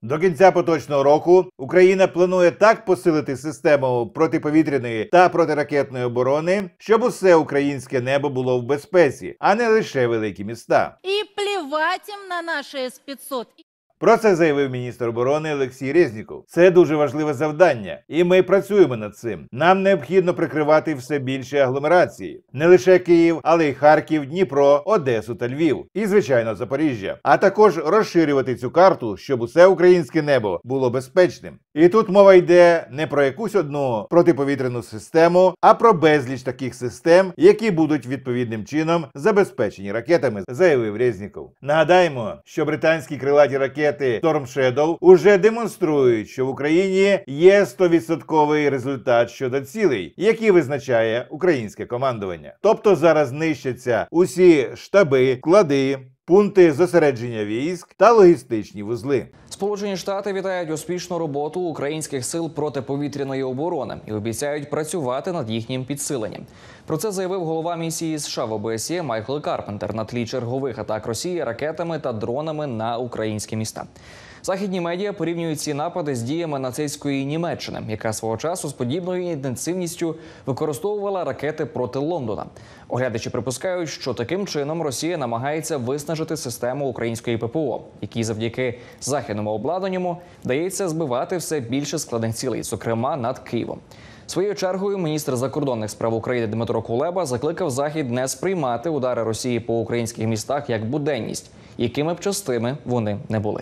До кінця поточного року Україна планує так посилити систему протиповітряної та протиракетної оборони, щоб усе українське небо було в безпеці, а не лише великі міста. І плевать їм на наші С-500. Про це заявив міністр оборони Олексій Резніков. Це дуже важливе завдання, і ми працюємо над цим. Нам необхідно прикривати все більше агломерації. Не лише Київ, але й Харків, Дніпро, Одесу та Львів. І, звичайно, Запоріжжя. А також розширювати цю карту, щоб усе українське небо було безпечним. І тут мова йде не про якусь одну протиповітряну систему, а про безліч таких систем, які будуть відповідним чином забезпечені ракетами, заявив Резніков. Нагадаємо, що британські крилаті ракети Storm Shadow уже демонструють, що в Україні є 100% результат щодо цілей, які визначає українське командування. Тобто зараз нищаться усі штаби, склади, пункти зосередження військ та логістичні вузли. Сполучені Штати вітають успішну роботу українських сил протиповітряної оборони і обіцяють працювати над їхнім підсиленням. Про це заявив голова місії США в ОБСЄ Майкл Карпентер на тлі чергових атак Росії ракетами та дронами на українські міста. Західні медіа порівнюють ці напади з діями нацистської Німеччини, яка свого часу з подібною інтенсивністю використовувала ракети проти Лондона. Оглядачі припускають, що таким чином Росія намагається виснажити систему української ППО, якій завдяки західному обладнанню вдається збивати все більше складних цілей, зокрема над Києвом. Своєю чергою міністр закордонних справ України Дмитро Кулеба закликав Захід не сприймати удари Росії по українських містах як буденність, якими б частими вони не були.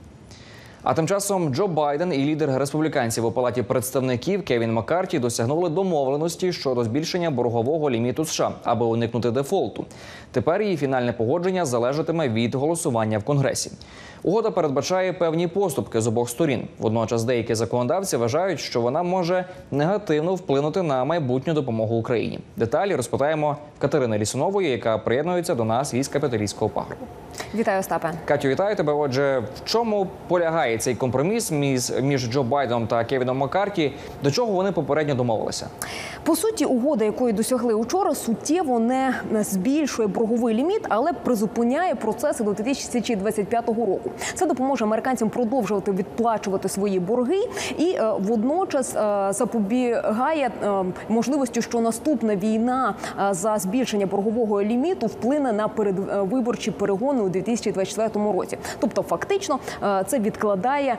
А тим часом Джо Байден і лідер республіканців у Палаті представників Кевін Маккарті досягнули домовленості щодо збільшення боргового ліміту США, аби уникнути дефолту. Тепер її фінальне погодження залежатиме від голосування в Конгресі. Угода передбачає певні поступки з обох сторін. Водночас деякі законодавці вважають, що вона може негативно вплинути на майбутню допомогу Україні. Деталі розпитаємо в Катерини Лісунової, яка приєднується до нас із Капітолійського пагорбу. Вітаю, Остапе. Катю, вітаю тебе. Отже, в чому полягає цей компроміс між Джо Байденом та Кевіном Маккарті? До чого вони попередньо домовилися? По суті, угода, якої досягли учора, суттєво не збільшує борговий ліміт, але призупиняє процеси до 2025 року. Це допоможе американцям продовжувати відплачувати свої борги і водночас запобігає можливості, що наступна війна за збільшення боргового ліміту вплине на передвиборчі перегони у 2024 році. Тобто, фактично, це відкладає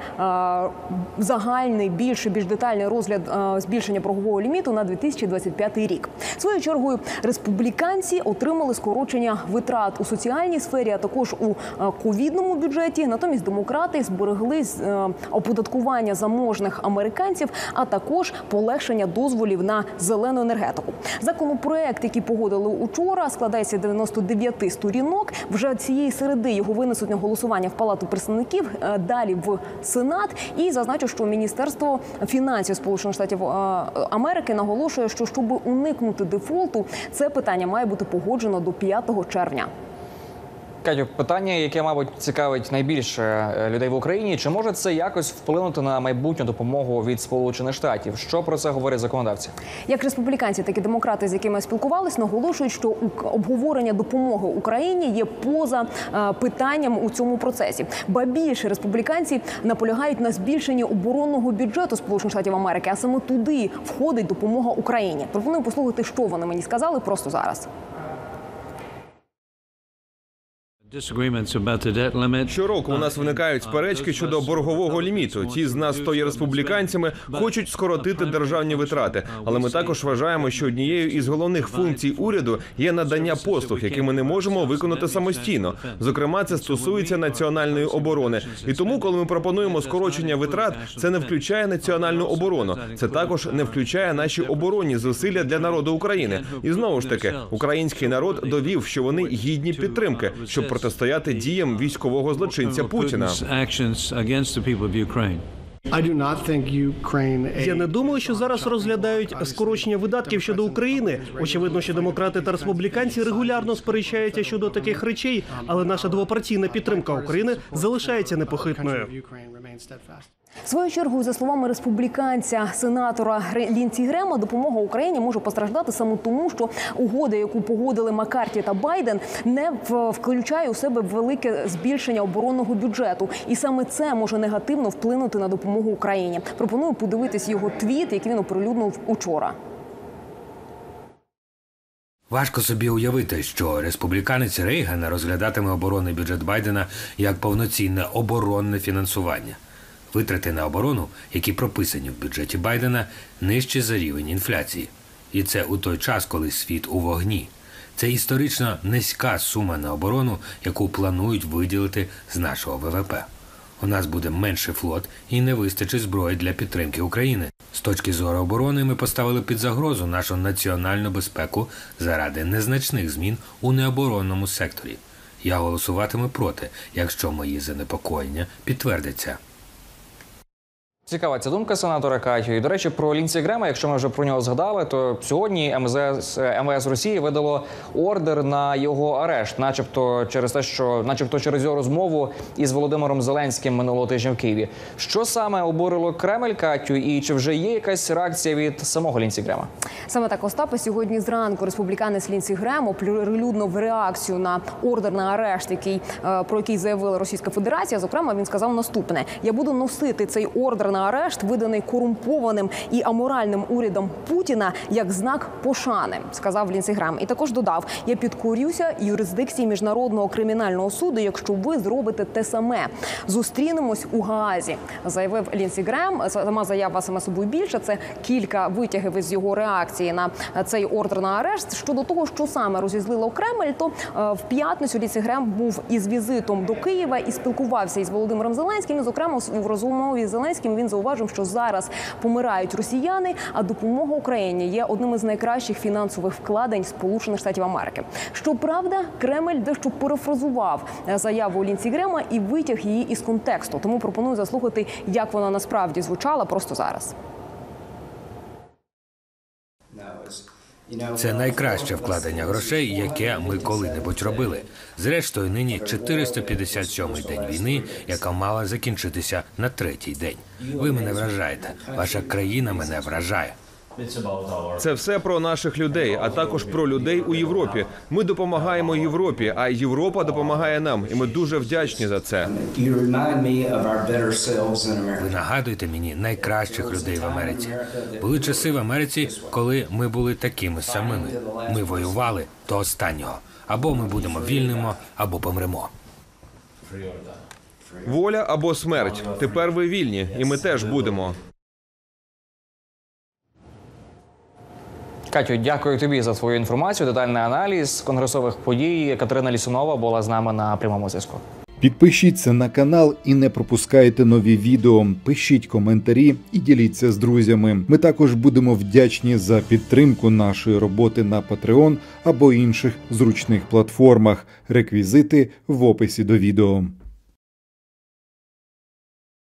загальний, більш детальний розгляд збільшення боргового ліміту на 2025 рік. Своєю чергою, республіканці отримали скорочення витрат у соціальній сфері, а також у ковідному бюджеті. Натомість демократи зберегли оподаткування заможних американців, а також полегшення дозволів на зелену енергетику. Законопроект, який погодили учора, складається з 99 сторінок. Вже цієї середи його винесуть на голосування в Палату представників, далі в Сенат. І зазначу, що Міністерство фінансів Сполучених Штатів Америки наголошує, що щоб уникнути дефолту, це питання має бути погоджено до 5 червня. Катю, питання, яке, мабуть, цікавить найбільше людей в Україні. Чи може це якось вплинути на майбутню допомогу від Сполучених Штатів? Що про це говорять законодавці? Як республіканці, так і демократи, з якими спілкувалися, наголошують, що обговорення допомоги Україні є поза питанням у цьому процесі. Ба більше, республіканці наполягають на збільшенні оборонного бюджету Сполучених Штатів Америки, а саме туди входить допомога Україні. Пропоную послухати, що вони мені сказали просто зараз. Щороку у нас виникають сперечки щодо боргового ліміту. Ті з нас, хто є республіканцями, хочуть скоротити державні витрати. Але ми також вважаємо, що однією із головних функцій уряду є надання послуг, які ми не можемо виконати самостійно. Зокрема, це стосується національної оборони. І тому, коли ми пропонуємо скорочення витрат, це не включає національну оборону. Це також не включає наші оборонні зусилля для народу України. І знову ж таки, український народ довів, що вони гідні підтримки, щоб протистояти діям військового злочинця Путіна. Я не думаю, що зараз розглядають скорочення видатків щодо України. Очевидно, що демократи та республіканці регулярно сперечаються щодо таких речей, але наша двопартійна підтримка України залишається непохитною. Своєю чергою, за словами республіканця, сенатора Лінсі Грема, допомога Україні може постраждати саме тому, що угода, яку погодили Маккарті та Байден, не включає у себе велике збільшення оборонного бюджету. І саме це може негативно вплинути на допомогу Україні. Пропоную подивитись його твіт, який він оприлюднив учора. Важко собі уявити, що республіканець Рейган розглядатиме оборонний бюджет Байдена як повноцінне оборонне фінансування. Витрати на оборону, які прописані в бюджеті Байдена, нижчі за рівень інфляції. І це у той час, коли світ у вогні. Це історично низька сума на оборону, яку планують виділити з нашого ВВП. У нас буде менший флот і не вистачить зброї для підтримки України. З точки зору оборони ми поставили під загрозу нашу національну безпеку заради незначних змін у необоронному секторі. Я голосуватиму проти, якщо мої занепокоєння підтвердяться. Цікава ця думка сенатора Катю. І, до речі, про Лінсі Грема, якщо ми вже про нього згадали, то сьогодні МВС Росії видало ордер на його арешт, начебто через його розмову із Володимиром Зеленським минулого тижня в Києві. Що саме обурило Кремль, Катю, і чи вже є якась реакція від самого Лінсі Грема? Саме так, Остапе, сьогодні зранку республіканець Лінсі Грем оприлюднив реакцію на ордер на арешт, про який заявила Російська Федерація. Зокрема, він сказав наступне: «Я буду носити цей ордер на арешт, виданий корумпованим і аморальним урядом Путіна, як знак пошани», сказав Лінсі Грем. І також додав: «Я підкорюся юрисдикції Міжнародного кримінального суду, якщо ви зробите те саме. Зустрінемось у Гаазі», заявив Лінсі Грем. Сама заява саме собою більше. Це кілька витягів із його реакції на цей ордер на арешт. Щодо того, що саме розізлило Кремль, то в п'ятницю Лінсі Грем був із візитом до Києва і спілкувався із Володимиром Зеленським. І, зокрема, в розмові з Зеленським він зауважив, що зараз помирають росіяни, а допомога Україні є одним із найкращих фінансових вкладень Сполучених Штатів Америки. Щоправда, Кремль дещо перефразував заяву Лінсі Грема і витяг її із контексту. Тому пропоную заслухати, як вона насправді звучала просто зараз. Це найкраще вкладення грошей, яке ми коли-небудь робили. Зрештою, нині 457-й день війни, яка мала закінчитися на 3-й день. Ви мене вражаєте. Ваша країна мене вражає. Це все про наших людей, а також про людей у Європі. Ми допомагаємо Європі, а Європа допомагає нам. І ми дуже вдячні за це. Ви нагадуєте мені найкращих людей в Америці. Були часи в Америці, коли ми були такими самими. Ми воювали до останнього. Або ми будемо вільними, або помремо. Воля або смерть. Тепер ви вільні, і ми теж будемо. Катю, дякую тобі за твою інформацію, детальний аналіз конгресових подій. Катерина Лісунова була з нами на прямому зв'язку. Підпишіться на канал і не пропускайте нові відео. Пишіть коментарі і діліться з друзями. Ми також будемо вдячні за підтримку нашої роботи на Patreon або інших зручних платформах. Реквізити в описі до відео.